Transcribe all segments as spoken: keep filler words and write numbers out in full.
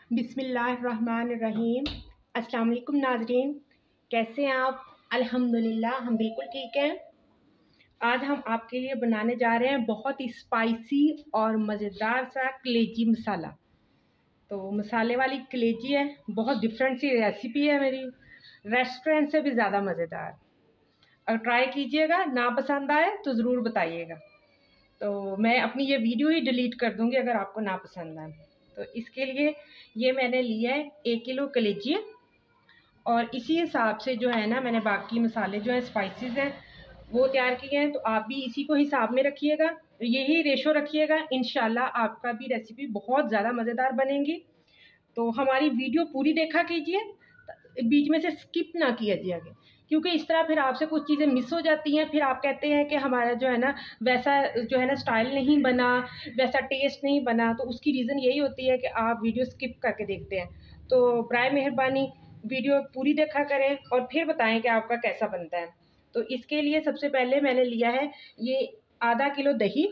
बिस्मिल्लाहिर्रहमानिर्रहीम। अस्सलाम वालेकुम नाज़रीन, कैसे हैं आप? अल्हम्दुलिल्लाह हम बिल्कुल ठीक हैं। आज हम आपके लिए बनाने जा रहे हैं बहुत ही स्पाइसी और मज़ेदार सा कलेजी मसाला। तो मसाले वाली कलेजी है, बहुत डिफरेंट सी रेसिपी है मेरी, रेस्टोरेंट से भी ज़्यादा मज़ेदार। और ट्राई कीजिएगा, ना पसंद आए तो ज़रूर बताइएगा। तो मैं अपनी ये वीडियो ही डिलीट कर दूँगी अगर आपको ना पसंद आए। तो इसके लिए ये मैंने लिया है एक किलो कलेजी, और इसी हिसाब से जो है ना मैंने बाकी मसाले जो है स्पाइसेस हैं वो तैयार किए हैं। तो आप भी इसी को हिसाब में रखिएगा, यही रेशो रखिएगा, इंशाल्लाह आपका भी रेसिपी बहुत ज़्यादा मज़ेदार बनेगी। तो हमारी वीडियो पूरी देखा कीजिए, बीच में से स्किप ना किया जाएगा, क्योंकि इस तरह फिर आपसे कुछ चीज़ें मिस हो जाती हैं। फिर आप कहते हैं कि हमारा जो है ना वैसा जो है ना स्टाइल नहीं बना, वैसा टेस्ट नहीं बना। तो उसकी रीज़न यही होती है कि आप वीडियो स्किप करके देखते हैं। तो बराए मेहरबानी वीडियो पूरी देखा करें और फिर बताएं कि आपका कैसा बनता है। तो इसके लिए सबसे पहले मैंने लिया है ये आधा किलो दही,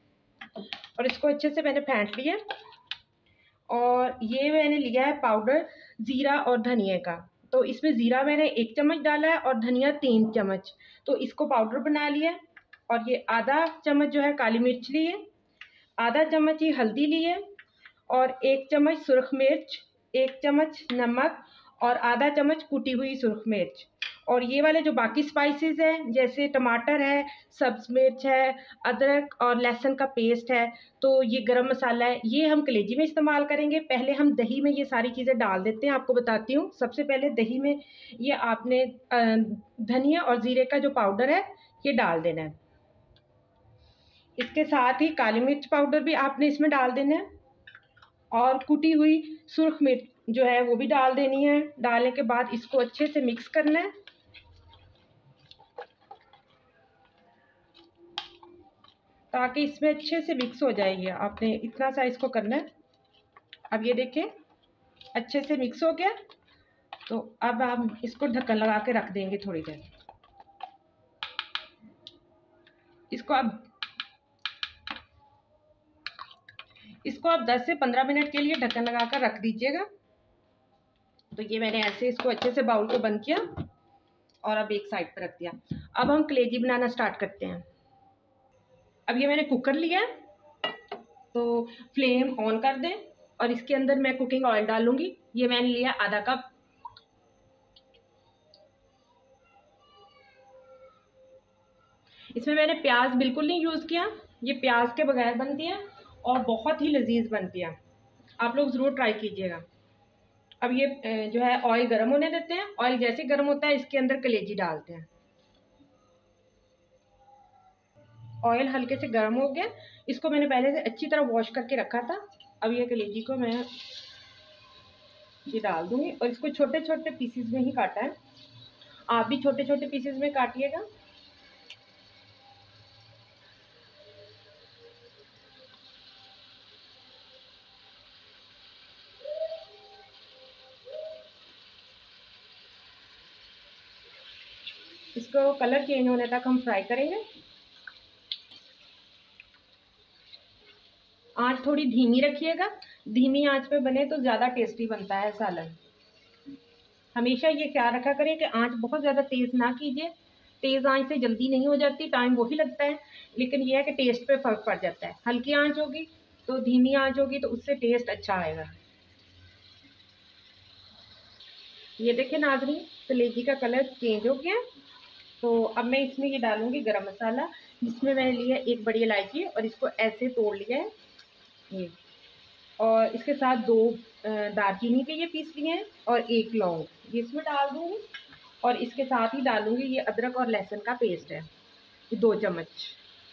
और इसको अच्छे से मैंने फेंट लिया। और ये मैंने लिया है पाउडर ज़ीरा और धनिया का। तो इसमें ज़ीरा मैंने एक चम्मच डाला है और धनिया तीन चम्मच। तो इसको पाउडर बना लिया। और ये आधा चम्मच जो है काली मिर्च ली है, आधा चम्मच ही हल्दी ली है, और एक चम्मच सुरख मिर्च, एक चम्मच नमक, और आधा चम्मच कुटी हुई सुरख मिर्च। और ये वाले जो बाकी स्पाइसेस हैं जैसे टमाटर है, सब्ज़ मिर्च है, अदरक और लहसुन का पेस्ट है, तो ये गरम मसाला है, ये हम कलेजी में इस्तेमाल करेंगे। पहले हम दही में ये सारी चीज़ें डाल देते हैं। आपको बताती हूँ, सबसे पहले दही में ये आपने धनिया और ज़ीरे का जो पाउडर है ये डाल देना है। इसके साथ ही काली मिर्च पाउडर भी आपने इसमें डाल देना है, और कुटी हुई सुरख मिर्च जो है वो भी डाल देनी है। डालने के बाद इसको अच्छे से मिक्स करना है, ताकि इसमें अच्छे से मिक्स हो जाएगी। आपने इतना सा इसको करना है। अब ये देखें अच्छे से मिक्स हो गया। तो अब हम इसको ढक्कन लगा के रख देंगे थोड़ी देर। इसको अब इसको आप दस से पंद्रह मिनट के लिए ढक्कन लगा कर रख दीजिएगा। तो ये मैंने ऐसे इसको अच्छे से बाउल को बंद किया और अब एक साइड पर रख दिया। अब हम कलेजी बनाना स्टार्ट करते हैं। अब ये मैंने कुकर लिया, तो फ्लेम ऑन कर दें और इसके अंदर मैं कुकिंग ऑयल डालूंगी। ये मैंने लिया आधा कप। इसमें मैंने प्याज बिल्कुल नहीं यूज़ किया, ये प्याज के बगैर बनती है और बहुत ही लजीज बनती है। आप लोग ज़रूर ट्राई कीजिएगा। अब ये जो है ऑयल गर्म होने देते हैं। ऑयल जैसे गर्म होता है इसके अंदर कलेजी डालते हैं। ऑयल हल्के से गर्म हो गया। इसको मैंने पहले से अच्छी तरह वॉश करके रखा था। अब ये कलेजी को मैं ये डाल दूंगी, और इसको छोटे छोटे पीसेस में ही काटा है। आप भी छोटे छोटे पीसेस में काटिएगा। इसको कलर चेंज होने तक हम फ्राई करेंगे। आंच थोड़ी धीमी रखिएगा, धीमी आंच पे बने तो ज़्यादा टेस्टी बनता है सालन। हमेशा ये ख्याल रखा करें कि आंच बहुत ज़्यादा तेज़ ना कीजिए। तेज़ आंच से जल्दी नहीं हो जाती, टाइम वही लगता है, लेकिन यह है कि टेस्ट पे फ़र्क पड़ जाता है। हल्की आंच होगी तो धीमी आंच होगी तो उससे टेस्ट अच्छा आएगा। ये देखिए नाज़रीन, कलेजी का कलर चेंज हो गया। तो अब मैं इसमें ये डालूंगी गरम मसाला, जिसमें मैंने लिया एक बड़ी इलायची और इसको ऐसे तोड़ लिया है ये, और इसके साथ दो दालचीनी के ये पीस लिए हैं और एक लौंग, ये इसमें डाल दूंगी। और इसके साथ ही डालूंगी ये अदरक और लहसुन का पेस्ट है, ये दो चम्मच।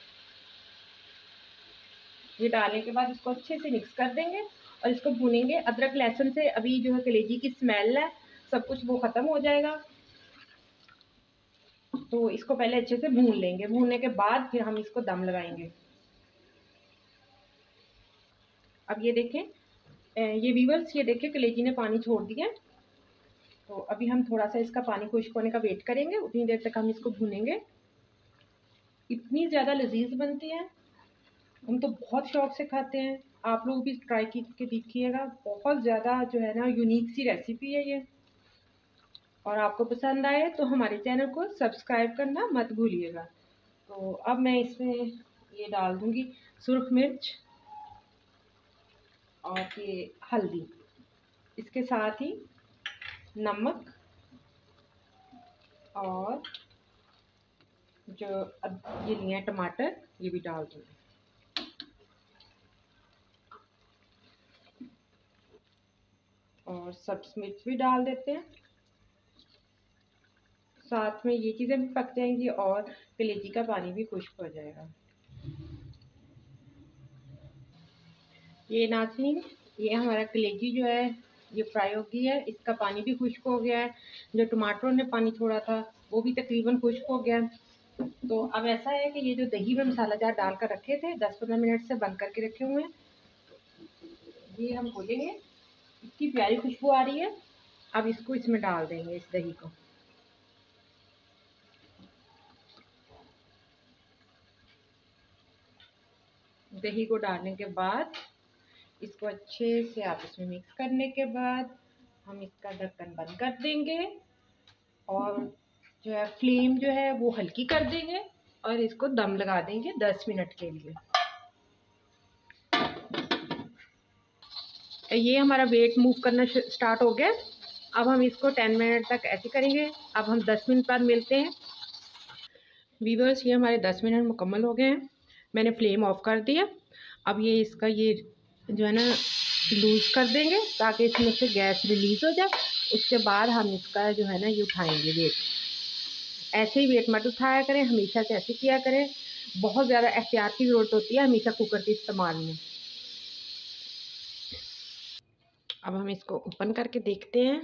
ये डालने के बाद इसको अच्छे से मिक्स कर देंगे और इसको भूनेंगे। अदरक लहसुन से अभी जो है कलेजी की स्मेल है सब कुछ वो ख़त्म हो जाएगा। तो इसको पहले अच्छे से भून लेंगे। भूनने के बाद फिर हम इसको दम लगाएंगे। अब ये देखें ये व्यूअर्स, ये देखें कलेजी ने पानी छोड़ दिया। तो अभी हम थोड़ा सा इसका पानी खुश्क होने का वेट करेंगे, उतनी देर तक हम इसको भूनेंगे। इतनी ज़्यादा लजीज बनती है, हम तो बहुत शौक से खाते हैं। आप लोग भी ट्राई करके देखिएगा। बहुत ज़्यादा जो है ना यूनिक सी रेसिपी है ये। और आपको पसंद आए तो हमारे चैनल को सब्सक्राइब करना मत भूलिएगा। तो अब मैं इसमें ये डाल दूँगी सुर्ख मिर्च और ये हल्दी, इसके साथ ही नमक, और जो अब ये लिए हैं टमाटर, ये भी डाल दूँगी। और सब्ज़ मिर्च भी डाल देते हैं। साथ में ये चीज़ें भी पक जाएंगी और कलेजी का पानी भी खुश्क हो जाएगा। ये नाज़रीन, ये हमारा कलेजी जो है ये फ्राई हो गई है, इसका पानी भी खुश्क हो गया है। जो टमाटरों ने पानी छोड़ा था वो भी तकरीबन खुश्क हो गया। तो अब ऐसा है कि ये जो दही में मसाला जार डाल कर रखे थे, दस पंद्रह मिनट से बंद करके रखे हुए हैं, ये हम खोलेंगे। इतनी प्यारी खुशबू आ रही है। अब इसको इसमें डाल देंगे, इस दही को। दही को डालने के बाद इसको अच्छे से आप इसमें मिक्स करने के बाद हम इसका ढक्कन बंद कर देंगे और जो है फ्लेम जो है वो हल्की कर देंगे और इसको दम लगा देंगे दस मिनट के लिए। ये हमारा वेट मूव करना स्टार्ट हो गया। अब हम इसको दस मिनट तक ऐसे करेंगे। अब हम दस मिनट बाद मिलते हैं। व्यूअर्स, ये हमारे दस मिनट मुकम्मल हो गए हैं। मैंने फ्लेम ऑफ कर दिया। अब ये इसका ये जो है ना लूज़ कर देंगे ताकि इसमें से गैस रिलीज़ हो जाए। उसके बाद हम इसका जो है ना ये उठाएंगे वेट। ऐसे ही वेट मत उठाया करें, हमेशा से ऐसे किया करें। बहुत ज़्यादा एहतियात की ज़रूरत होती है हमेशा कुकर के इस्तेमाल में। अब हम इसको ओपन करके देखते हैं।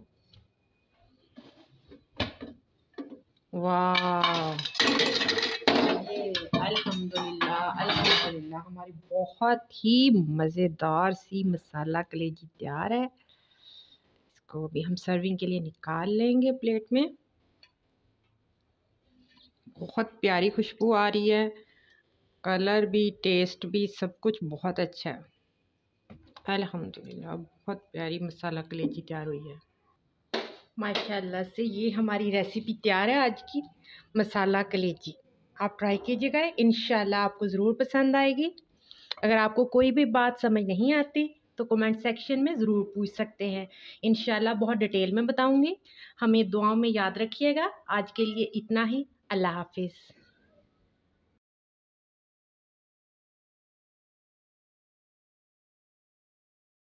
वाह, अल्हम्दुलिल्लाह अल्हम्दुलिल्लाह हमारी बहुत ही मज़ेदार सी मसाला कलेजी तैयार है। इसको भी हम सर्विंग के लिए निकाल लेंगे प्लेट में। बहुत प्यारी खुशबू आ रही है, कलर भी, टेस्ट भी, सब कुछ बहुत अच्छा है। अल्हम्दुलिल्लाह बहुत प्यारी मसाला कलेजी तैयार हुई है माशाल्लाह से। ये हमारी रेसिपी तैयार है आज की, मसाला कलेजी। आप ट्राई कीजिएगा, इंशाल्लाह आपको ज़रूर पसंद आएगी। अगर आपको कोई भी बात समझ नहीं आती तो कमेंट सेक्शन में ज़रूर पूछ सकते हैं, इंशाल्लाह बहुत डिटेल में बताऊंगी। हमें दुआओं में याद रखिएगा। आज के लिए इतना ही। अल्लाह हाफिज़।